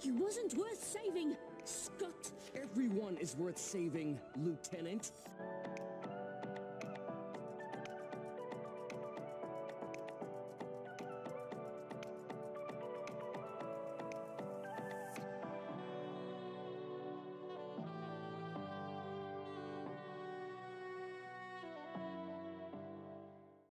He wasn't worth saving, Scott. Everyone is worth saving, Lieutenant.